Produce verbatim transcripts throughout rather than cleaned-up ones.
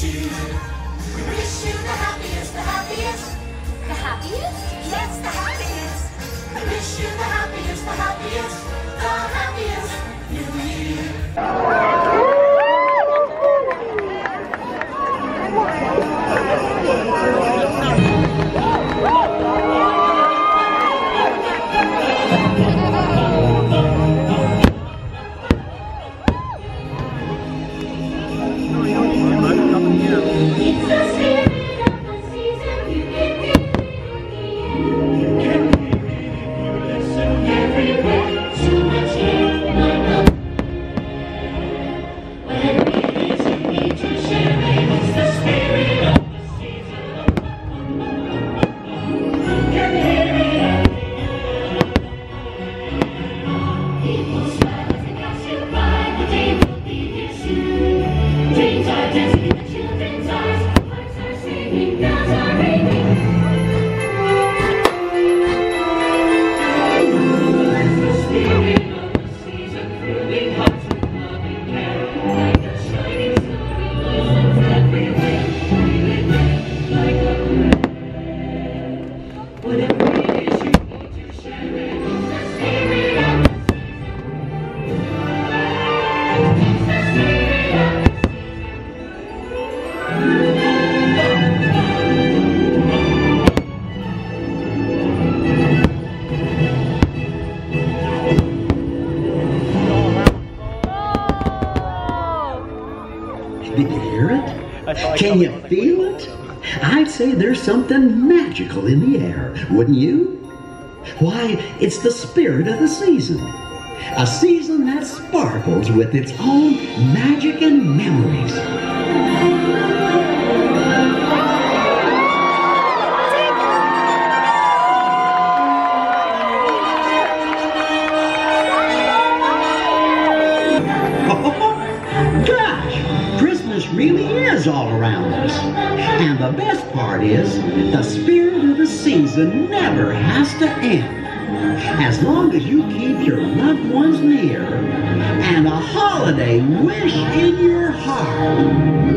wish you, we wish you the happiest, the happiest. The happiest? Yes, the happiest. We wish you the happiest, the happiest, the happiest New Year. Did you hear it? Can you feel it? I'd say there's something magical in the air, wouldn't you? Why, it's the spirit of the season. A season that sparkles with its own magic and memories. Really is all around us. And the best part is, the spirit of the season never has to end. As long as you keep your loved ones near and a holiday wish in your heart.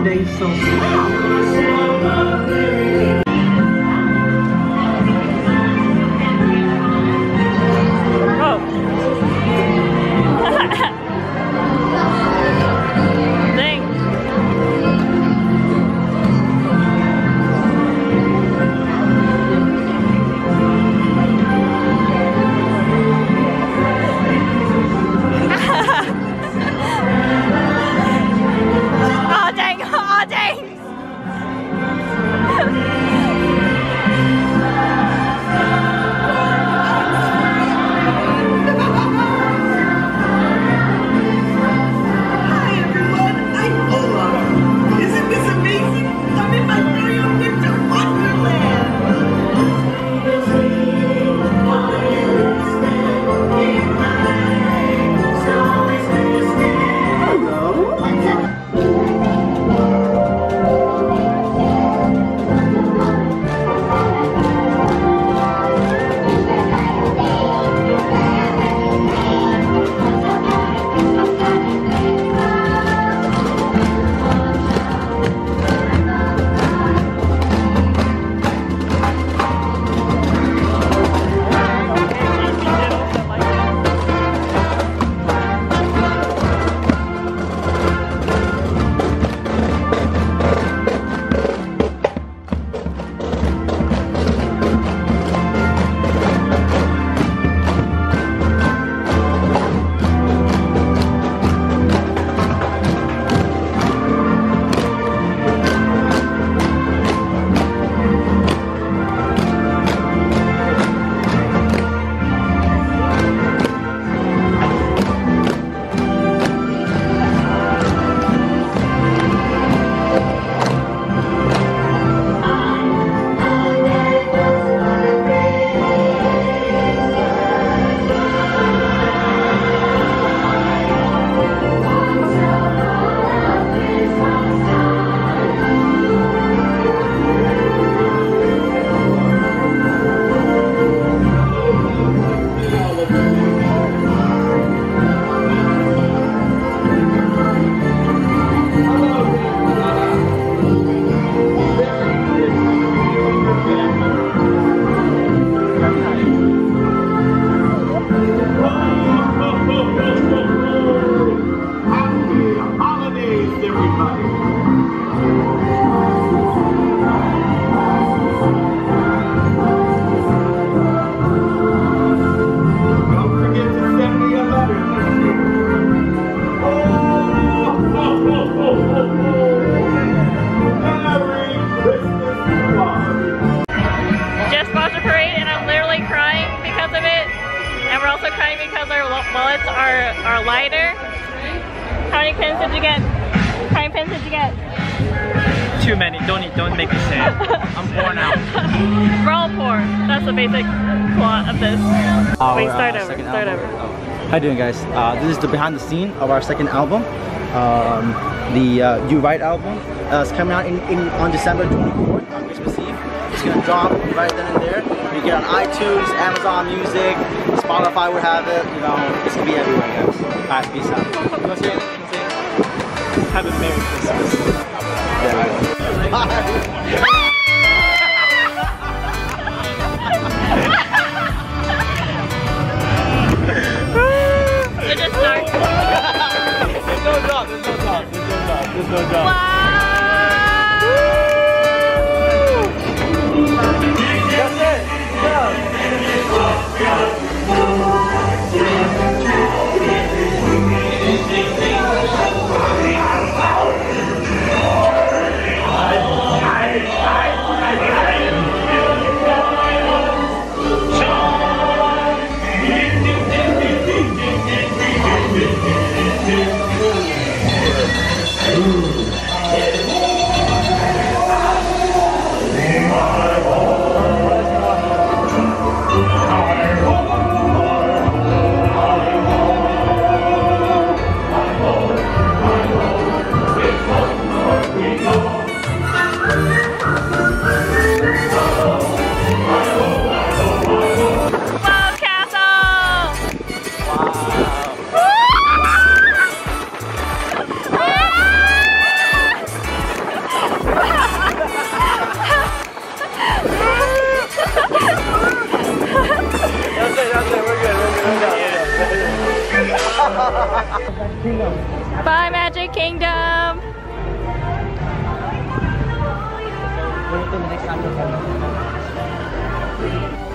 holiday so wallets are, are lighter. How many pins did you get? How many pins did you get? Too many. Don't eat. Don't make me sad. I'm worn out. We're all poor. That's the basic plot of this. Our, Wait, start uh, over. second Start album. over. Oh. How you doing, guys? Uh, this is the behind the scene of our second album, um, the uh, You Right album. Uh, it's coming out in, in on December twenty-fourth on Christmas Eve. It's gonna drop right then and there. You get on iTunes, Amazon Music, Spotify would have it. You know, it's gonna be everywhere, guys. Alright, peace out. You wanna say anything? Have a Merry Christmas. Yeah, bye. It just starts. There's no drop, there's no drop, there's no drop, there's no drop. Wow. Kingdom. Bye, Magic Kingdom. Go to the next time.